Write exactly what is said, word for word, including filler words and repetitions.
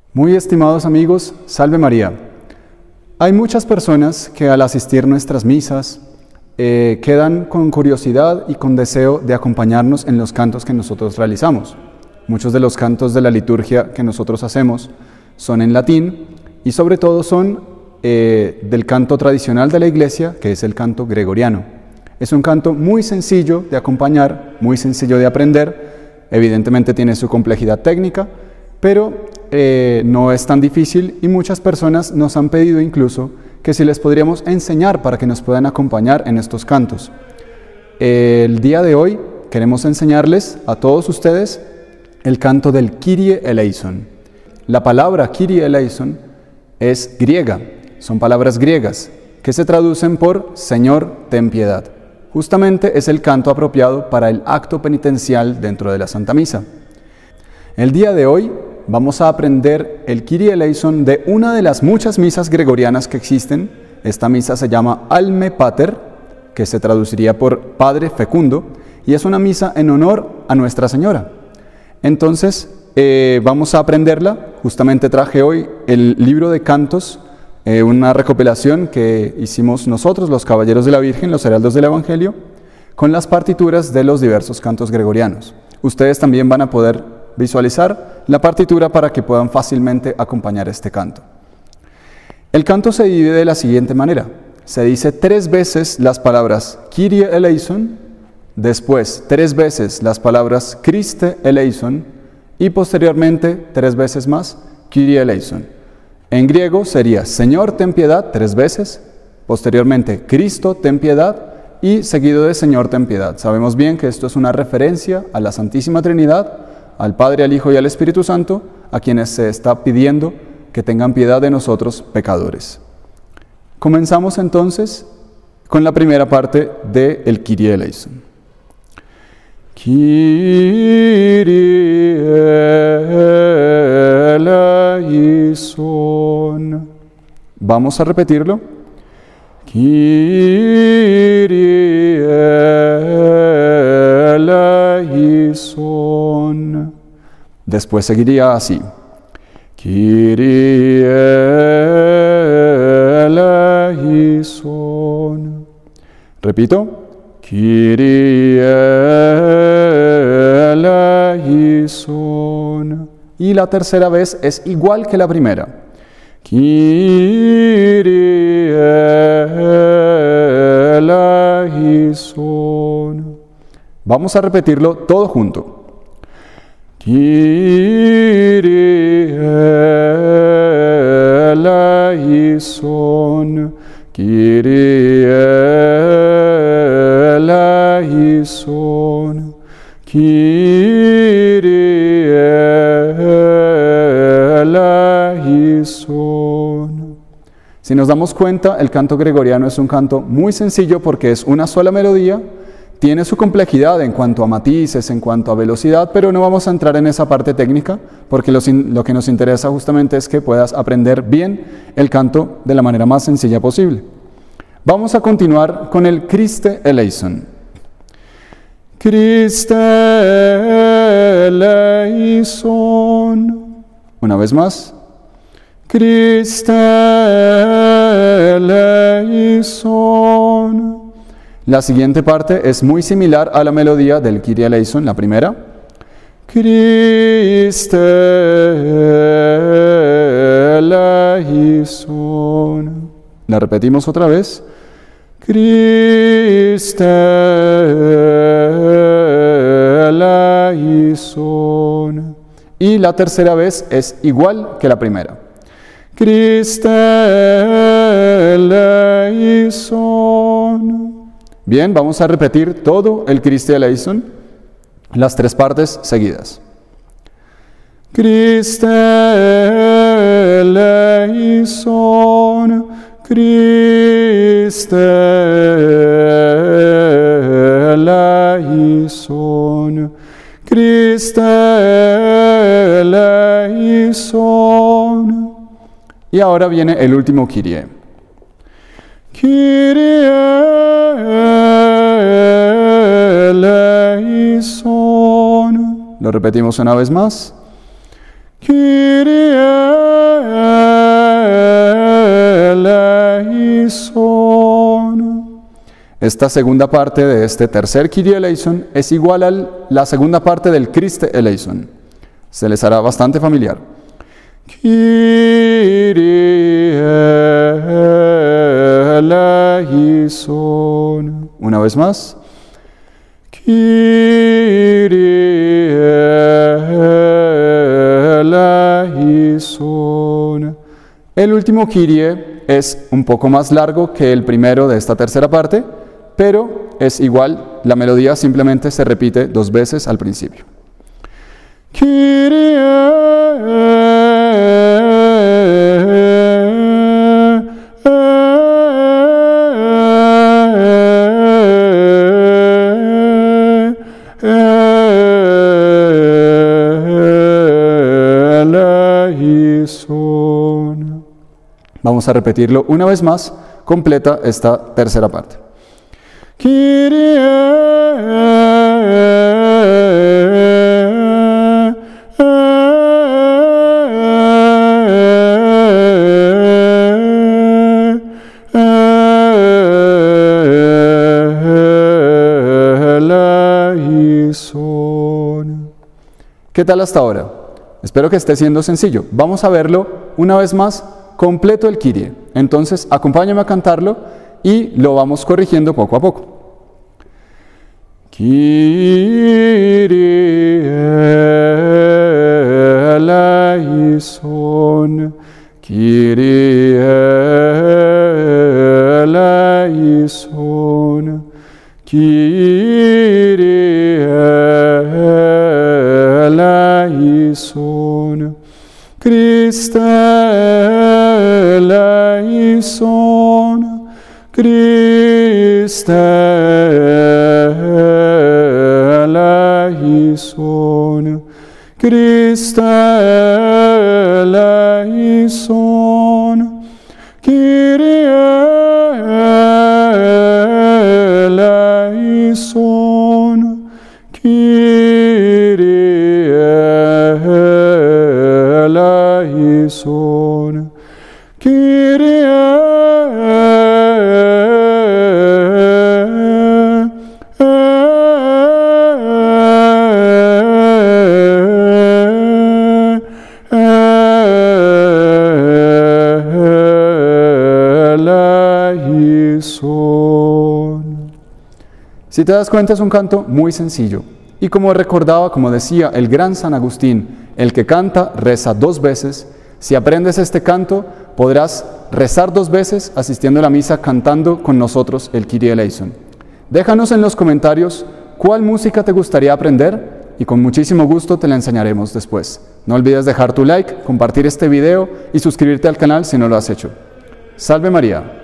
Muy estimados amigos, Salve María. Hay muchas personas que al asistir a nuestras misas eh, quedan con curiosidad y con deseo de acompañarnos en los cantos que nosotros realizamos. Muchos de los cantos de la liturgia que nosotros hacemos son en latín y sobre todo son eh, del canto tradicional de la Iglesia, que es el canto gregoriano. Es un canto muy sencillo de acompañar, muy sencillo de aprender, evidentemente tiene su complejidad técnica, pero eh, no es tan difícil y muchas personas nos han pedido incluso que si les podríamos enseñar para que nos puedan acompañar en estos cantos. El día de hoy queremos enseñarles a todos ustedes el canto del Kyrie eleison. La palabra Kyrie eleison es griega, son palabras griegas que se traducen por Señor, ten piedad. Justamente es el canto apropiado para el acto penitencial dentro de la Santa Misa. El día de hoy vamos a aprender el Kyrie eleison de una de las muchas misas gregorianas que existen. Esta misa se llama Alme Pater, que se traduciría por Padre Fecundo, y es una misa en honor a Nuestra Señora. Entonces, eh, vamos a aprenderla. Justamente traje hoy el libro de cantos, eh, una recopilación que hicimos nosotros, los Caballeros de la Virgen, los Heraldos del Evangelio, con las partituras de los diversos cantos gregorianos. Ustedes también van a poder visualizar la partitura para que puedan fácilmente acompañar este canto. El canto se divide de la siguiente manera. Se dice tres veces las palabras Kyrie eleison, después tres veces las palabras Christe eleison y posteriormente tres veces más Kyrie eleison. En griego sería Señor, ten piedad tres veces, posteriormente Cristo, ten piedad y seguido de Señor, ten piedad. Sabemos bien que esto es una referencia a la Santísima Trinidad, al Padre, al Hijo y al Espíritu Santo, a quienes se está pidiendo que tengan piedad de nosotros pecadores. Comenzamos entonces con la primera parte del Kyrie eleison. Kyrie eleison. Vamos a repetirlo. Kyrie eleison. Después seguiría así. Kyrie eleison. Repito. Kyrie eleison. Y la tercera vez es igual que la primera. Kyrie eleison. Vamos a repetirlo todo junto. Kyrie eleison. Kyrie eleison. Kyrie eleison. Si nos damos cuenta, el canto gregoriano es un canto muy sencillo porque es una sola melodía. Tiene su complejidad en cuanto a matices, en cuanto a velocidad, pero no vamos a entrar en esa parte técnica porque lo, lo que nos interesa justamente es que puedas aprender bien el canto de la manera más sencilla posible. Vamos a continuar con el Christe eleison. Christe eleison. Una vez más. Christe eleison. La siguiente parte es muy similar a la melodía del Kyrie eleison, la primera. Christe eleison. La repetimos otra vez. Christe eleison. Y la tercera vez es igual que la primera. Christe eleison. Bien, vamos a repetir todo el Christe eleison, las tres partes seguidas. Christe eleison, Christe eleison, Christe eleison. Y ahora viene el último Kyrie. Kyrie eleison. Lo repetimos una vez más. Kyrie Esta segunda parte de este tercer Kyrie eleison es igual a la segunda parte del Christe eleison. Se les hará bastante familiar. Kyrie eleison. Una vez más. Kyrie eleison. El último Kyrie es un poco más largo que el primero de esta tercera parte, pero es igual, la melodía simplemente se repite dos veces al principio. Kyrie eleison. Vamos a repetirlo una vez más, completa esta tercera parte. Kyrie eleison. ¿Qué tal hasta ahora? Espero que esté siendo sencillo. Vamos a verlo una vez más, completo el Kyrie. Entonces, acompáñame a cantarlo y lo vamos corrigiendo poco a poco. Kyrie eleison, Kyrie eleison, Kyrie eleison, Christe eleison, Christe eleison, Christe eleison, Kyrie eleison, Kyrie eleison, Kyrie eleison. Si te das cuenta, es un canto muy sencillo. Y como recordaba, como decía el gran San Agustín, el que canta reza dos veces. Si aprendes este canto, podrás rezar dos veces asistiendo a la misa cantando con nosotros el Kyrie eleison. Déjanos en los comentarios cuál música te gustaría aprender y con muchísimo gusto te la enseñaremos después. No olvides dejar tu like, compartir este video y suscribirte al canal si no lo has hecho. ¡Salve María!